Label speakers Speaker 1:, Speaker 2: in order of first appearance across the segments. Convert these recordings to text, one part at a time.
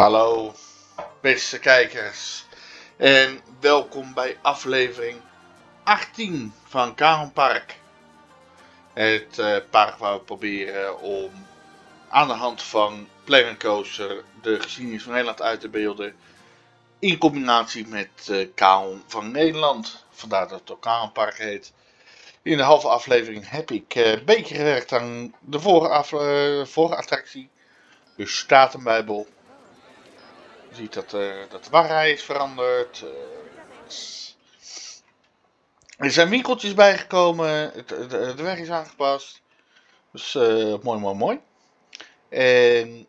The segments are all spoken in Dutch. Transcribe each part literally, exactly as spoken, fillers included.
Speaker 1: Hallo beste kijkers en welkom bij aflevering achttien van Karonpark. Het uh, park waar we proberen om aan de hand van Planet Coaster de geschiedenis van Nederland uit te beelden. In combinatie met uh, Karon van Nederland. Vandaar dat het ook Karonpark heet. In de halve aflevering heb ik uh, een beetje gewerkt aan de vorige, af, uh, vorige attractie. De Statenbijbel. Je ziet dat, uh, dat de wachtrij is veranderd. Uh, er zijn winkeltjes bijgekomen. Het, de, de weg is aangepast. Dus uh, mooi, mooi, mooi. En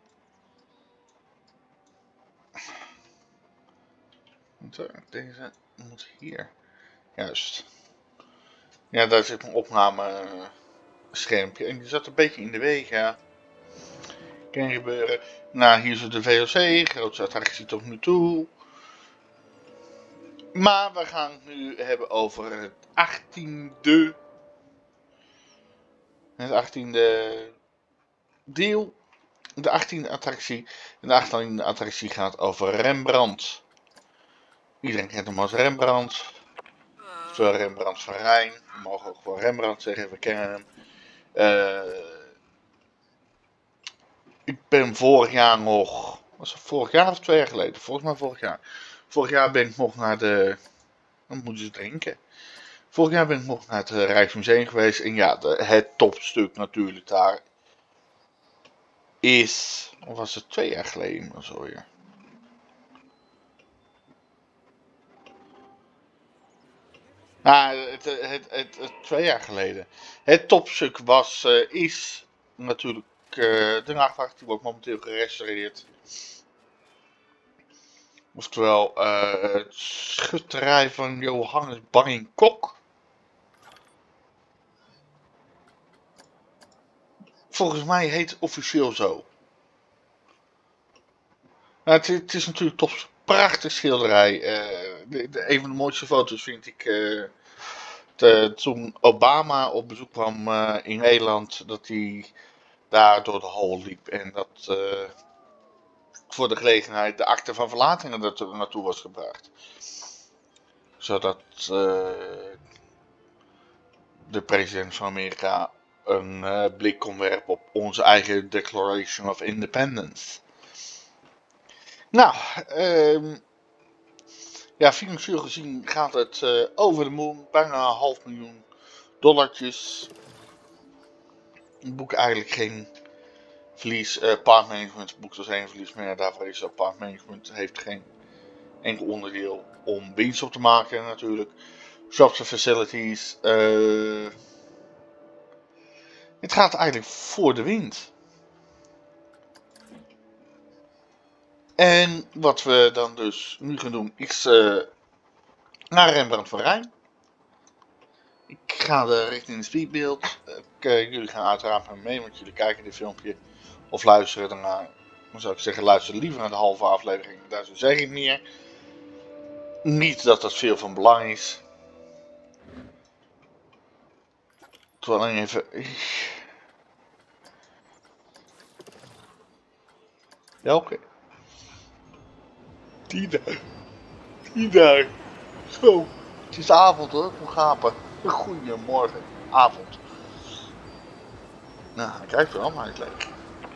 Speaker 1: deze moet hier. Juist. Ja, daar zit een opname schermpje. En die zat een beetje in de weg, ja. Kan gebeuren. Nou, hier zit de V O C. Grootste attractie tot nu toe. Maar we gaan het nu hebben over het achttiende. Het achttiende deel. De achttiende attractie. En de achttiende attractie gaat over Rembrandt. Iedereen kent hem als Rembrandt. Oftewel Rembrandt van Rijn. We mogen ook wel Rembrandt zeggen, we kennen hem. Uh, ik ben vorig jaar nog... Was het vorig jaar of twee jaar geleden? Volgens mij vorig jaar. Vorig jaar ben ik nog naar de... Dan moeten ze drinken. Vorig jaar ben ik nog naar het Rijksmuseum geweest. En ja, de, het topstuk natuurlijk daar is... Of was het twee jaar geleden of zo, ja. Nou, het, het, het, het, het twee jaar geleden. Het topstuk was, uh, is natuurlijk uh, de nachtwacht. Die wordt momenteel gerestaureerd. Oftewel uh, het schutterij van Johannes Barring Kok. Volgens mij heet het officieel zo. Nou, het, het is natuurlijk toch prachtig schilderij. Uh, de, de, een van de mooiste foto's vind ik uh, de, toen Obama op bezoek kwam uh, in Nederland. Dat hij daar door de hal liep. En dat uh, voor de gelegenheid de akte van verlatingen er naartoe was gebracht. Zodat uh, de president van Amerika een uh, blik kon werpen op onze eigen Declaration of Independence. Nou, um, ja, financieel gezien gaat het uh, over de moon. Bijna een half miljoen dollartjes. Ik boek eigenlijk geen verlies. Uh, parkmanagement boekt dus geen verlies meer. Daarvoor is dat parkmanagement heeft geen enkel onderdeel om winst op te maken natuurlijk. Shops en facilities. Uh, het gaat eigenlijk voor de wind. En wat we dan dus nu gaan doen is uh, naar Rembrandt van Rijn. Ik ga er richting de speedbeeld. Uh, jullie gaan uiteraard met me mee, want jullie kijken dit filmpje of luisteren daarna. Dan zou ik zeggen, luister liever naar de halve aflevering. Daar zeg ik meer. Niet dat dat veel van belang is. Terwijl ik even... Welke? Die daar. Die daar. Zo. Het is avond hoor, voor gapen. Goedemorgen. Avond. Nou, hij kijkt er allemaal uit leeg.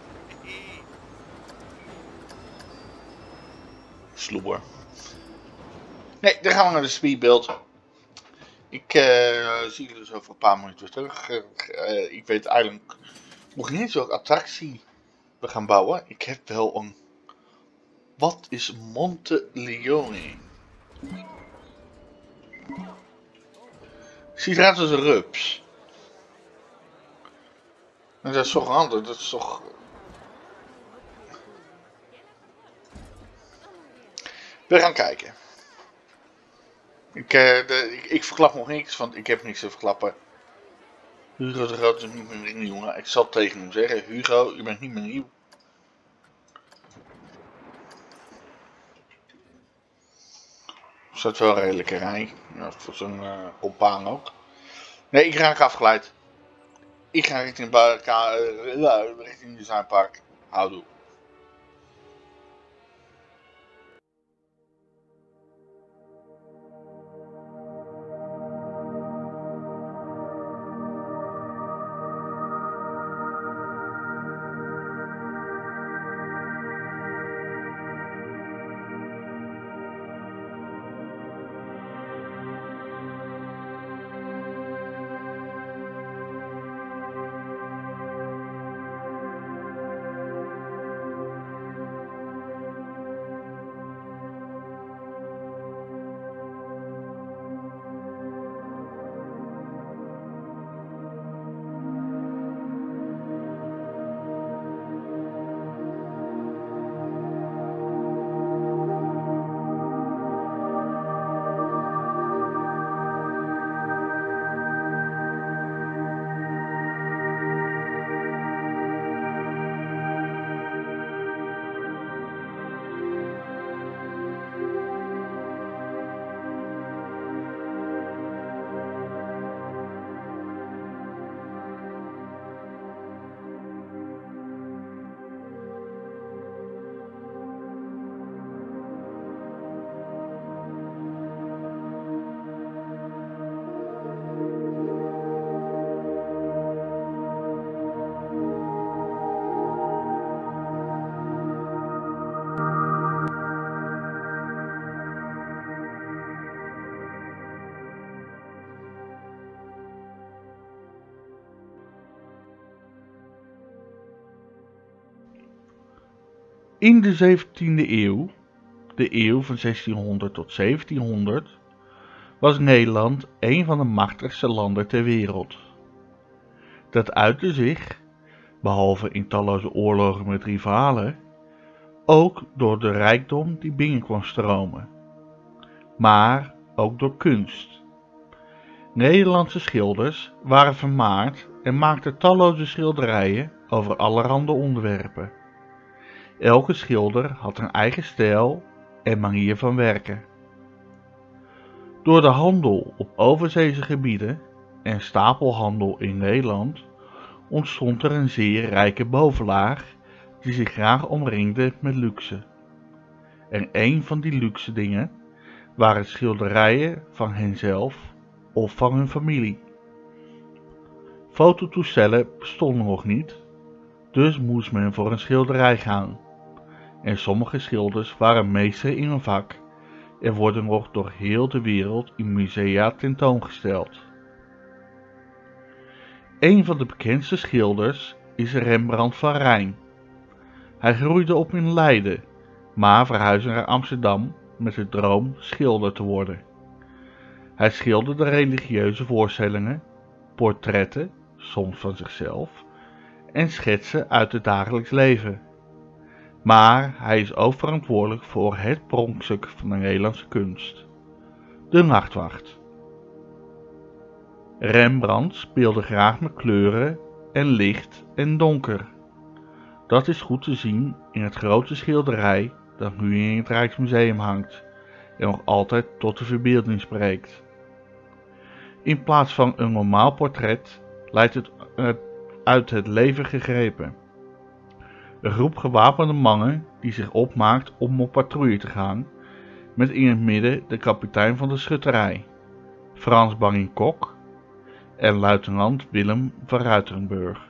Speaker 1: Sloeber. Nee, dan gaan we naar de speedbeeld. Ik uh, zie jullie dus over een paar minuten weer terug. Uh, ik weet eigenlijk nog niet eens welke attractie we gaan bouwen. Ik heb wel een... Wat is Monte Leone? Ziet eruit als een rups. En dat is toch anders, dat is toch... We gaan kijken. Ik, uh, de, ik, ik verklap nog niks, want ik heb niks te verklappen. Hugo de Groot is niet meer nieuw, jongen. Ik zal tegen hem zeggen, Hugo, je bent niet meer nieuw. Er staat wel een redelijke rij. Ja, voor zijn uh, compaan ook. Nee, ik raak afgeleid. Ik ga richting, uh, richting Designpark. Houdoe. In de zeventiende eeuw, de eeuw van zestienhonderd tot zeventienhonderd, was Nederland een van de machtigste landen ter wereld. Dat uitte zich, behalve in talloze oorlogen met rivalen, ook door de rijkdom die binnen kwam stromen, maar ook door kunst. Nederlandse schilders waren vermaard en maakten talloze schilderijen over allerhande onderwerpen. Elke schilder had een eigen stijl en manier van werken. Door de handel op overzeese gebieden en stapelhandel in Nederland ontstond er een zeer rijke bovenlaag die zich graag omringde met luxe. En een van die luxe dingen waren schilderijen van henzelf of van hun familie. Fototoestellen bestonden nog niet, dus moest men voor een schilderij gaan. En sommige schilders waren meester in hun vak en worden nog door heel de wereld in musea tentoongesteld. Een van de bekendste schilders is Rembrandt van Rijn. Hij groeide op in Leiden, maar verhuisde naar Amsterdam met de droom schilder te worden. Hij schilderde religieuze voorstellingen, portretten, soms van zichzelf, en schetsen uit het dagelijks leven. Maar hij is ook verantwoordelijk voor het pronkstuk van de Nederlandse kunst, de Nachtwacht. Rembrandt speelde graag met kleuren en licht en donker. Dat is goed te zien in het grote schilderij dat nu in het Rijksmuseum hangt en nog altijd tot de verbeelding spreekt. In plaats van een normaal portret lijkt het uit het leven gegrepen. Een groep gewapende mannen die zich opmaakt om op patrouille te gaan, met in het midden de kapitein van de schutterij, Frans Bangin-Kok, en luitenant Willem van Ruitenburg.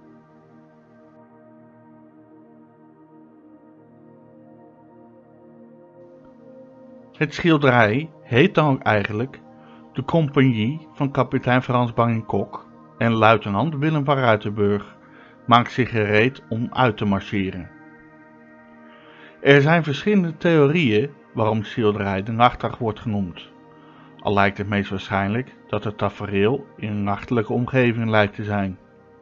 Speaker 1: Het schilderij heet dan ook eigenlijk de compagnie van kapitein Frans Bangin-Kok en luitenant Willem van Ruitenburg maakt zich gereed om uit te marcheren. Er zijn verschillende theorieën waarom het schilderij de Nachtwacht wordt genoemd, al lijkt het meest waarschijnlijk dat het tafereel in een nachtelijke omgeving lijkt te zijn.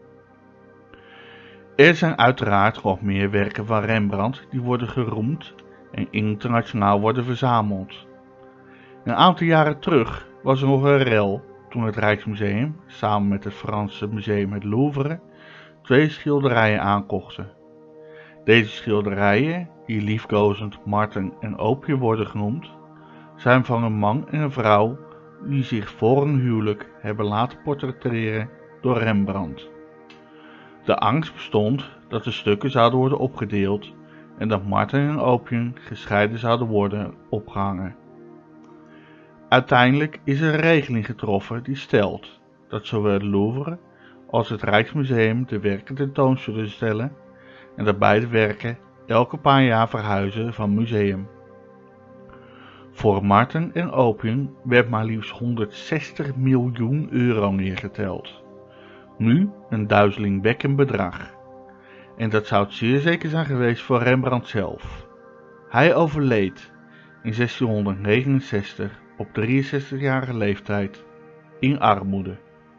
Speaker 1: Er zijn uiteraard nog meer werken van Rembrandt die worden geroemd en internationaal worden verzameld. Een aantal jaren terug was er nog een rel toen het Rijksmuseum samen met het Franse museum het Louvre twee schilderijen aankochten. Deze schilderijen, die liefkozend Marten en Opium worden genoemd, zijn van een man en een vrouw die zich voor een huwelijk hebben laten portretteren door Rembrandt. De angst bestond dat de stukken zouden worden opgedeeld en dat Marten en Opium gescheiden zouden worden opgehangen. Uiteindelijk is er een regeling getroffen die stelt dat zowel het Louvre als het Rijksmuseum de werken tentoon zullen stellen en dat beide werken elke paar jaar verhuizen van museum. Voor Marten en Opium werd maar liefst honderdzestig miljoen euro neergeteld. Nu een duizelingwekkend bedrag. En dat zou het zeer zeker zijn geweest voor Rembrandt zelf. Hij overleed in zestienhonderdnegenenzestig op drieënzestigjarige leeftijd in armoede.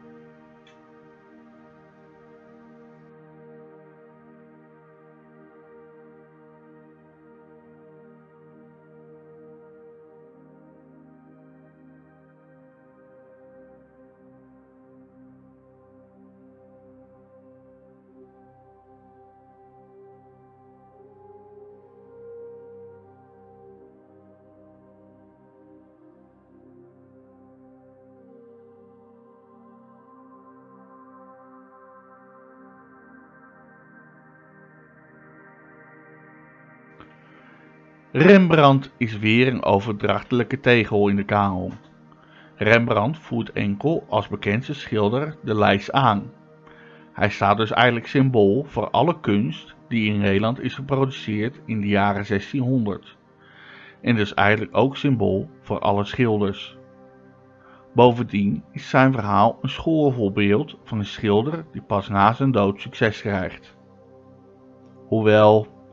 Speaker 1: Rembrandt is weer een overdrachtelijke tegel in de kanon. Rembrandt voert enkel als bekendste schilder de lijst aan. Hij staat dus eigenlijk symbool voor alle kunst die in Nederland is geproduceerd in de jaren zestienhonderd. En dus eigenlijk ook symbool voor alle schilders. Bovendien is zijn verhaal een schoolvoorbeeld van een schilder die pas na zijn dood succes krijgt. Hoewel,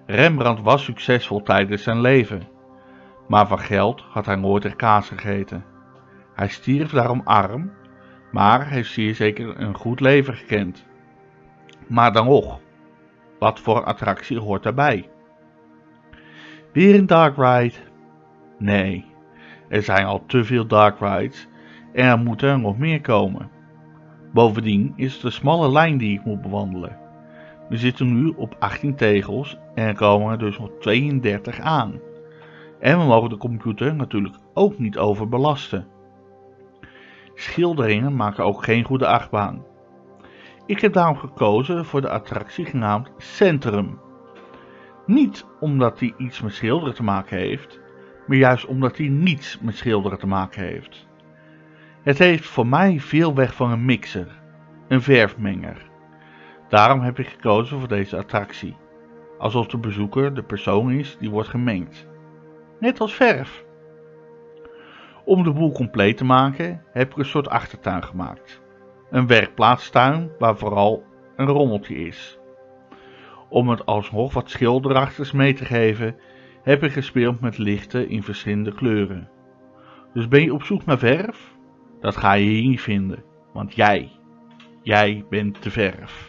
Speaker 2: Rembrandt was succesvol tijdens zijn leven, maar van geld had hij nooit een kaas gegeten. Hij stierf daarom arm, maar heeft zeer zeker een goed leven gekend. Maar dan nog, wat voor attractie hoort daarbij? Weer een dark ride? Nee, er zijn al te veel dark rides en er moeten er nog meer komen. Bovendien is het een smalle lijn die ik moet bewandelen. We zitten nu op achttien tegels en er komen er dus nog tweeëndertig aan. En we mogen de computer natuurlijk ook niet overbelasten. Schilderingen maken ook geen goede achtbaan. Ik heb daarom gekozen voor de attractie genaamd Centrum. Niet omdat die iets met schilderen te maken heeft, maar juist omdat die niets met schilderen te maken heeft. Het heeft voor mij veel weg van een mixer, een verfmenger. Daarom heb ik gekozen voor deze attractie, alsof de bezoeker de persoon is die wordt gemengd. Net als verf. Om de boel compleet te maken heb ik een soort achtertuin gemaakt. Een werkplaatstuin waar vooral een rommeltje is. Om het alsnog wat schilderachtigs mee te geven heb ik gespeeld met lichten in verschillende kleuren. Dus ben je op zoek naar verf? Dat ga je hier niet vinden, want jij, jij bent de verf.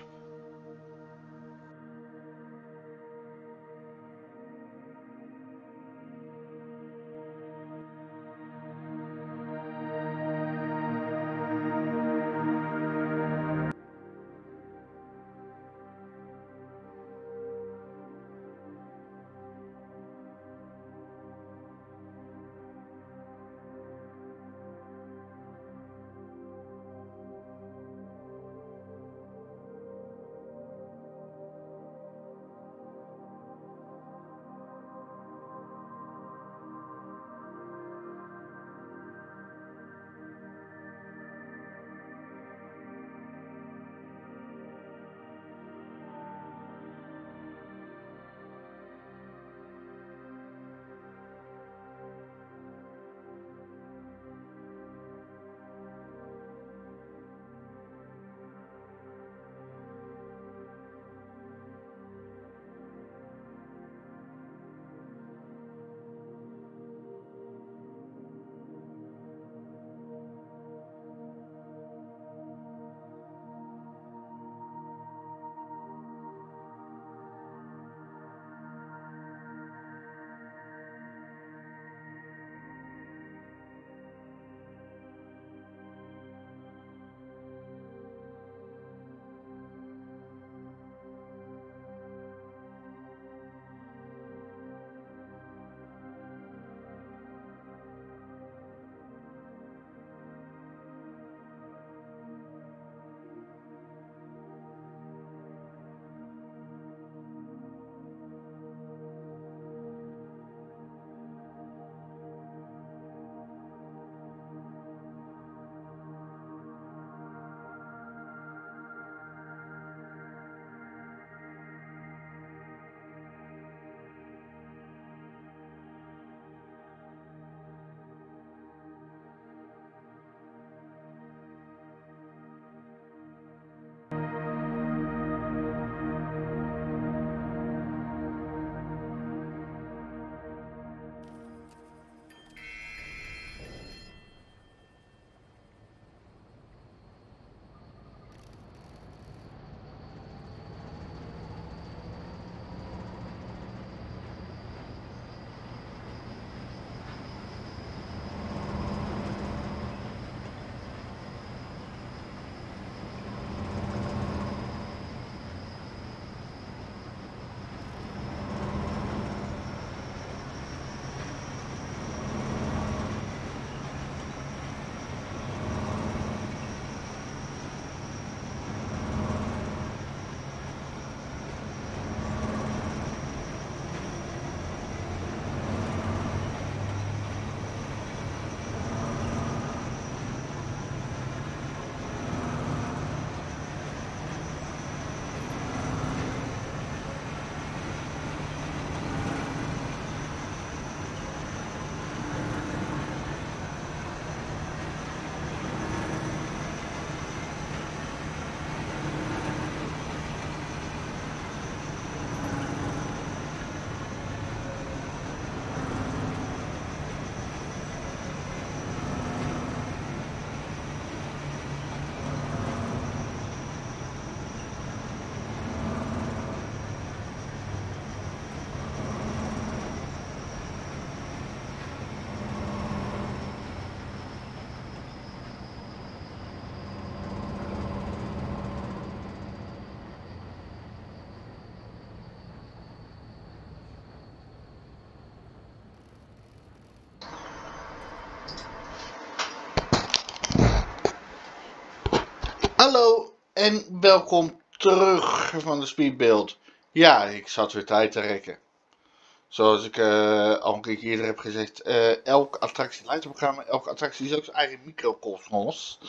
Speaker 1: Hallo en welkom terug van de Speedbuild. Ja, ik zat weer tijd te rekken. Zoals ik uh, al een keer eerder heb gezegd, uh, elke attractie lijkt op elkaar, maar elke attractie is ook zijn eigen microcosmos.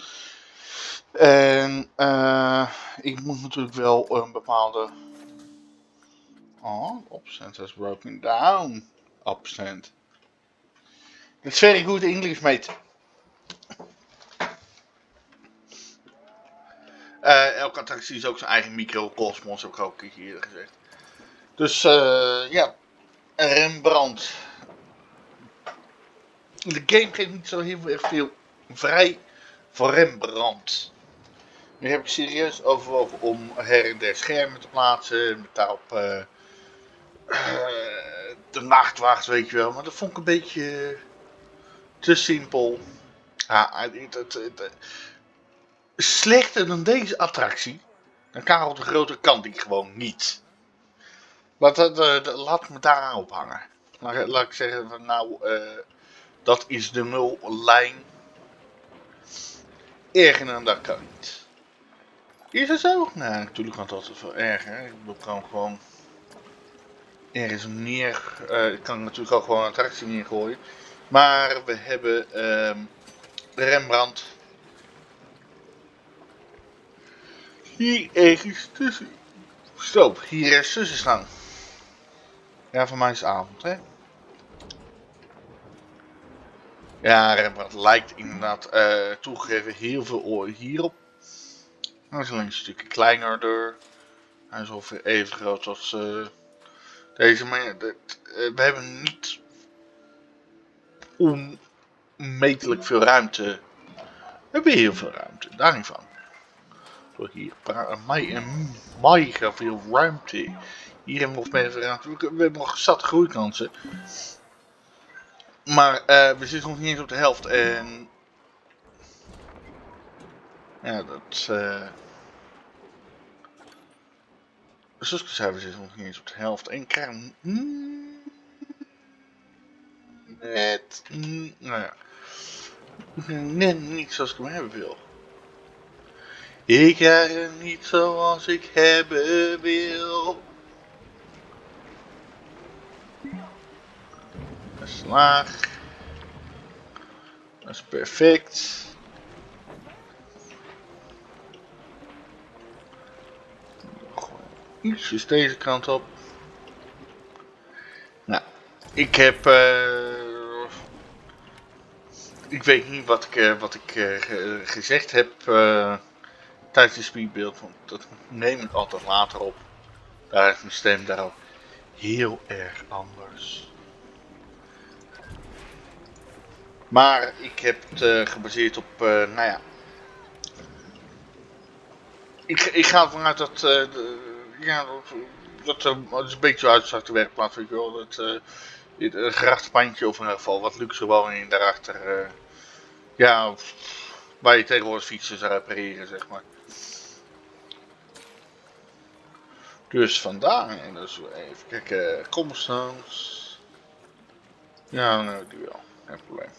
Speaker 1: En uh, ik moet natuurlijk wel een bepaalde... Oh, opstand has broken down. Opstand. It's very good English, mate. Uh, elke attractie is ook zijn eigen microcosmos, heb ik ook een keer eerder gezegd. Dus uh, ja, Rembrandt. De game geeft niet zo heel erg veel vrij voor Rembrandt. Nu heb ik serieus overwogen om her en der schermen te plaatsen. Met daarop uh, uh, de nachtwacht, weet je wel. Maar dat vond ik een beetje te simpel. Ja, het, het, het, het, slechter dan deze attractie. Dan Karel de Grote kan die gewoon niet. Laat, dat, uh, laat me daar aan ophangen. Laat, laat ik zeggen van nou, uh, dat is de nullijn. Erger dan dat kan niet. Is het zo? Nou, natuurlijk kan het altijd wel erger. Ik kan gewoon ergens neer. Uh, ik kan natuurlijk ook gewoon een attractie neergooien. Maar we hebben um, Rembrandt hier ergens tussen. Stop, hier ergens tussen staan. Ja, voor mij is het avond, hè? Ja, Rembrandt lijkt inderdaad uh, toegegeven heel veel oren hierop. Hij is alleen een stukje kleiner door. Hij is ongeveer even groot als uh, deze. Maar ja, dat, uh, we hebben niet onmetelijk veel ruimte. We hebben heel veel ruimte, daar niet van. Door hier, mega veel ruimte. Hier hebben we nog meer ruimte. We hebben nog zat groeikansen. Maar uh, we zitten nog niet eens op de helft en... Ja, dat... Uh... Zoals ik zei, we zitten nog niet eens op de helft en krijgen... Net... Nou ja... Net niet zoals ik hem hebben wil. Ik krijg hem niet zoals ik hebben wil. Dat is laag. Dat is perfect. Ietsjes deze kant op. Nou, ik heb... Uh, ik weet niet wat ik, uh, wat ik uh, gezegd heb uh, tijdens de speedbuild, want dat neem ik altijd later op. Daar is mijn stem daar ook heel erg anders. Maar ik heb het uh, gebaseerd op, uh, nou ja... Ik, ik ga ervan uit dat... Uh, de, ja, dat er uh, een beetje uitzag de werkplaats, weet je wel. Dat, uh, een grachtenpandje of in ieder geval wat luxe woningen daarachter. Uh, ja, waar je tegenwoordig fietsen zou repareren, zeg maar. Dus vandaar, en dus even kijken, cobblestones. Ja, nou, die wel, geen probleem.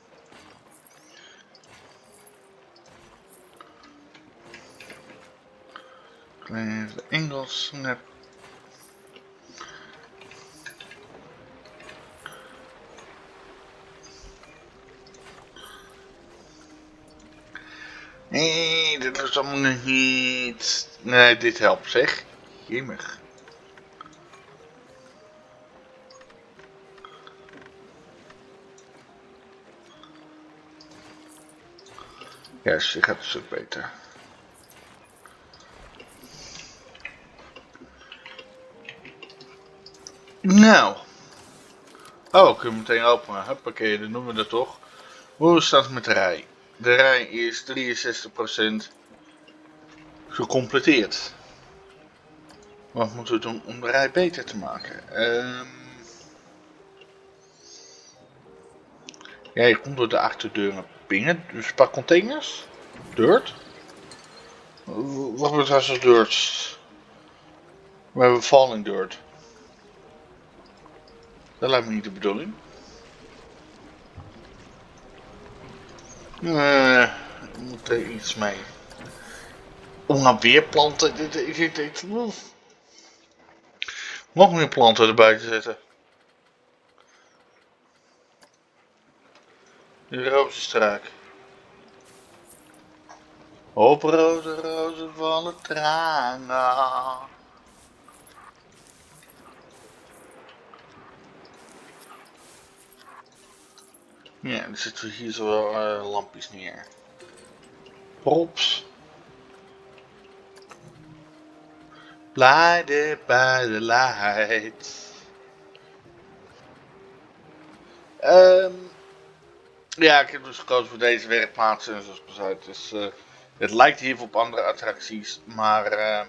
Speaker 1: Even de Engels net. Nee, dit is allemaal nog niet. Nee, dit helpt zeg. Jimmig. Ja, yes, je gaat een stuk beter. Nou. Oh, kun je meteen openen. Hoppakee, dan noemen we dat toch. Hoe staat het met de rij? De rij is drieënzestig procent gecompleteerd. Wat moeten we doen om de rij beter te maken? Um... Ja, je komt door de achterdeur naar binnen. Dus een paar containers. Dirt. Wat betreft als dirt? We hebben falling dirt. Dat lijkt me niet de bedoeling. Uh, ik moet er iets mee. Om nou weer planten. Dit, dit, dit, dit, nog meer planten erbij te zetten. De rozenstruik. Op roze, rozen vallen tranen. Ja, dan zetten we hier zo wel uh, lampjes neer. Props. Blinded by the light. Um, ja, ik heb dus gekozen voor deze werkplaats. En zoals ik al zei, het, is, uh, het lijkt hier op andere attracties. Maar uh,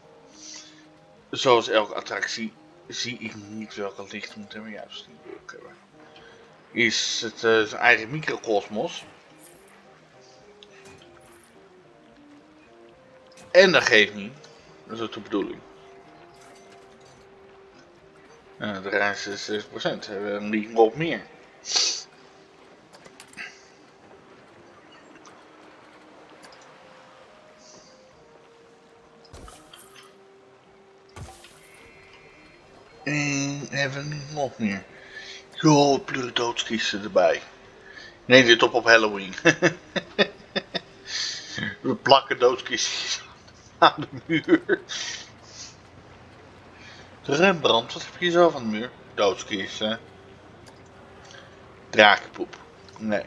Speaker 1: zoals elke attractie zie ik niet welke licht moeten we juist niet hebben. Is het uh, zijn eigen microcosmos. En dat geeft niet. Dat is ook de bedoeling. Uh, de reis is zes procent. Hebben we een niet op meer. En hebben we nog meer. Joh, pleur doodskisten erbij. Nee, dit op op Halloween. We plakken doodskistjes aan de muur. De Rembrandt, wat heb je zo van de muur? Doodskisten. Drakenpoep. Nee.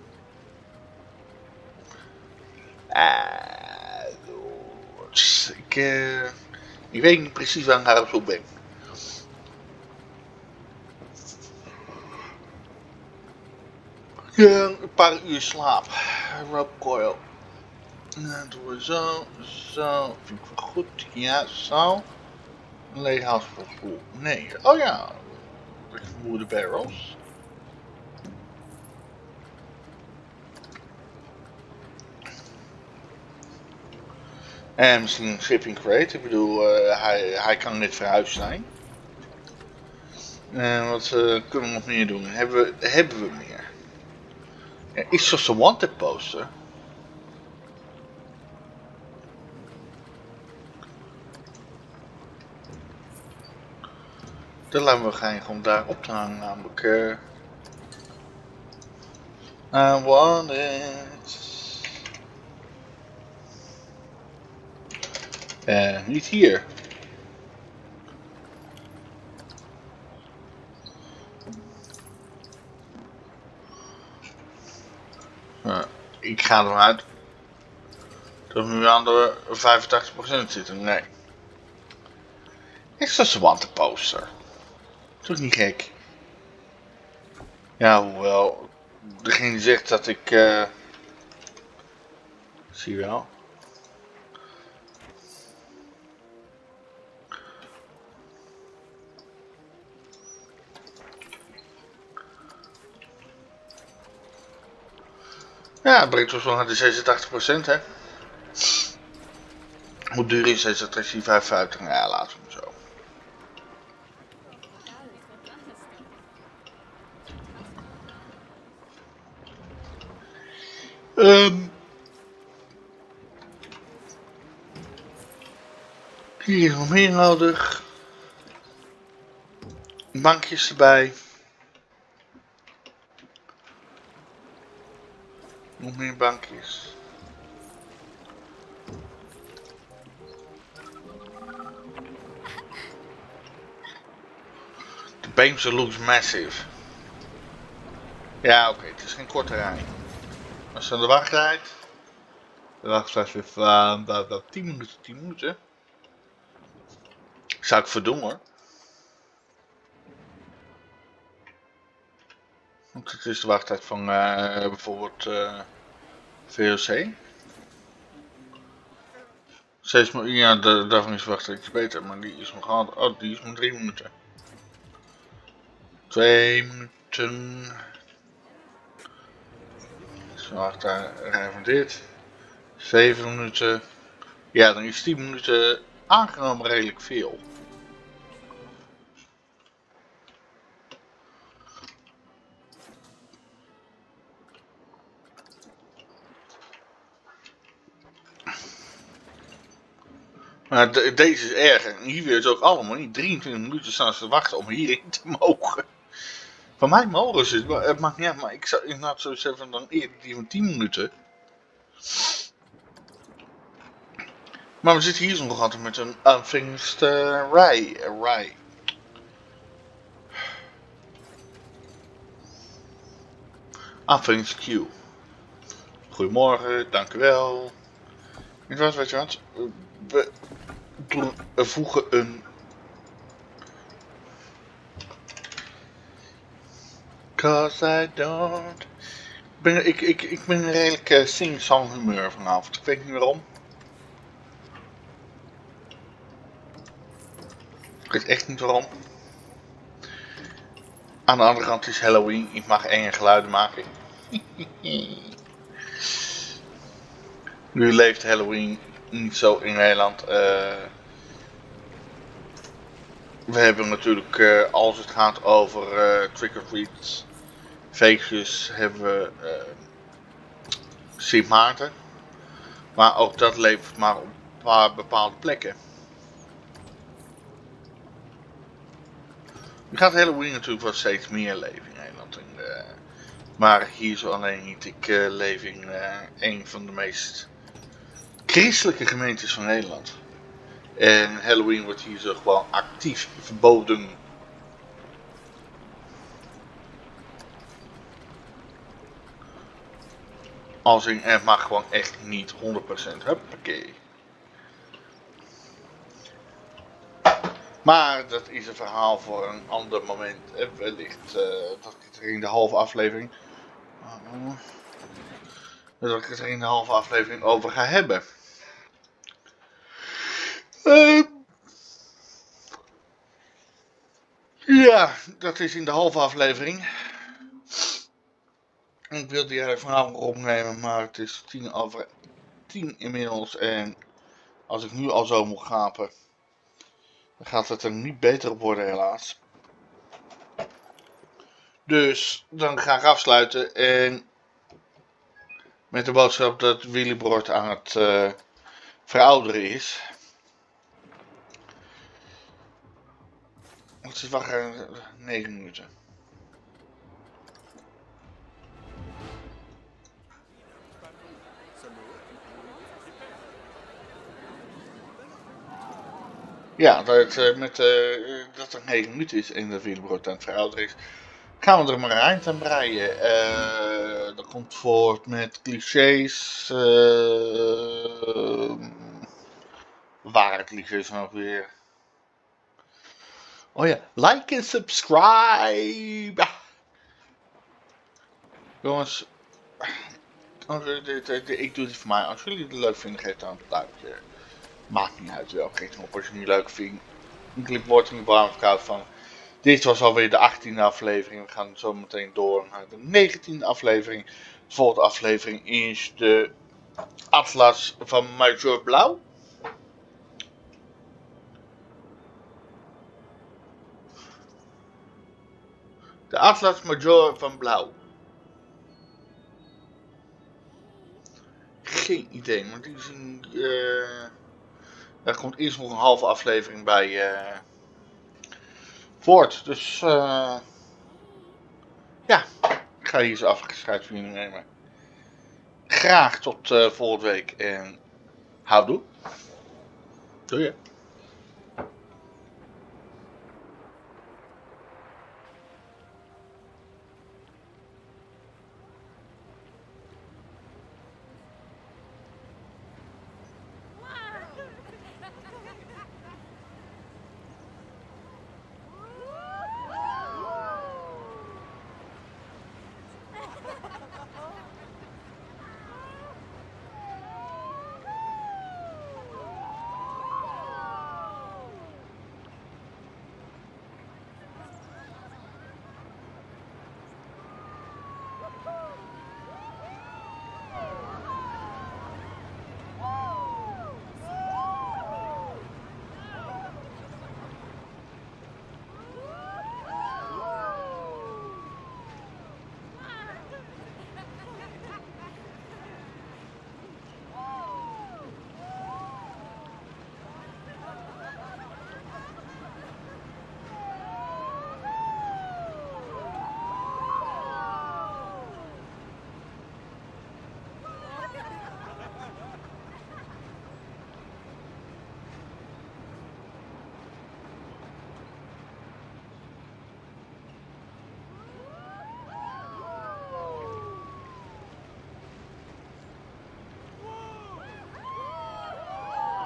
Speaker 1: Uh, ik, uh, ik weet niet precies waar ik naar op zoek ben. Ja, een paar uur slaap. Rope coil. Dan doen we zo, zo. Vind ik wel goed. Ja, zo. Een lege houtskool. Nee. Oh ja. Ik vermoed de barrels. En misschien een shipping crate. Ik bedoel, uh, hij, hij kan net verhuisd zijn. En wat uh, kunnen we nog meer doen? Hebben we, hebben we meer? Er is zoals een wanted poster. Dan laten we gaan om daar op te hangen, namelijk. Uh, I want it. Uh, niet hier. Uh, ik ga ervan uit dat we nu aan de vijfentachtig procent zitten. Nee. Is dat een wanted poster? Toch niet gek? Ja, hoewel. Degene die zegt dat ik. Uh, zie je wel. Ja, het brengt ons wel naar de zesentachtig procent, hè. Hoe duur is deze attractie? vijfenvijftig? Ja, laten we hem zo. Um, hier is nog meer nodig. Bankjes erbij. Nog meer bankjes. De Beemster looks massive. Ja, oké, okay, het is geen korte rij. Als je aan de wacht rijdt. De wachttijd weer van uh, tien minuten, tien minuten. Zou ik verdoen hoor. Want het is de wachttijd van uh, bijvoorbeeld uh, V O C. Steeds maar, ja, de, daarvan is de wachttijd iets beter, maar die is nog altijd. Oh, die is maar drie minuten. Twee minuten. Zo, wacht daar, rij van dit. Zeven minuten. Ja, dan is tien minuten aangenomen redelijk veel. Maar de, deze is erger. En hier weer ze ook allemaal niet. drieëntwintig minuten staan ze te wachten om hierin te mogen. Van mij mogen ze het, maar het maakt niet uit. Maar ik zou inderdaad zo zeggen dan eerder die van tien minuten. Maar we zitten hier zo nog altijd met een unfinished uh, rij. rij. Unfinished queue. Goedemorgen, dank u wel. Weet je wat, weet je wat? We voegen een... Cause I don't... Ik ben, ik, ik, ik ben een redelijk uh, sing-song humeur vanavond. Ik weet niet waarom. Ik weet echt niet waarom. Aan de andere kant is Halloween. Ik mag enge geluiden maken. Nu leeft Halloween niet zo in Nederland. Uh, we hebben natuurlijk, uh, als het gaat over uh, trick-or-treats, feestjes, hebben we uh, Sint Maarten. Maar ook dat leeft maar op een paar bepaalde plekken. Nu gaat Halloween natuurlijk wel steeds meer leven in Nederland. En, uh, maar hier zo alleen niet. Ik uh, leef in uh, een van de meest christelijke gemeentes van Nederland. En Halloween wordt hier zo gewoon actief verboden. Als in, het mag gewoon echt niet honderd procent. Huppakee. Maar dat is een verhaal voor een ander moment. En wellicht uh, dat ik het er in de halve aflevering... Uh, dat ik het er in de halve aflevering over ga hebben. Uh, ja, dat is in de halve aflevering. Ik wilde die eigenlijk vanavond opnemen, maar het is tien over tien inmiddels. En als ik nu al zo moet gapen, dan gaat het er niet beter op worden helaas. Dus dan ga ik afsluiten en met de boodschap dat Willybroord aan het uh, verouderen is. Het is wachten negen minuten. Ja, dat, uh, met, uh, dat er negen minuten is en dat Willybroord aan het verouderen is, gaan we er maar een eind aan breien. Uh, dat komt voort met clichés. Uh, ware clichés nog weer. Oh ja, like en subscribe. Jongens, ik doe dit voor mij. Als jullie het leuk vinden, geef dan een duimpje. Maakt niet uit welke richting op als je het niet leuk vindt. Een clip wordt er niet warm of koud van. Dit was alweer de achttiende aflevering. We gaan zo meteen door naar de negentiende aflevering. De volgende aflevering is de Atlas van Major Blauw. De Atlas Major van Blauw. Geen idee, maar die is een... Uh, daar komt eerst nog een halve aflevering bij uh, voort. Dus uh, ja, ik ga hier zo afgescheid van jullie nemen. Graag tot uh, volgende week en houdoe. Doei.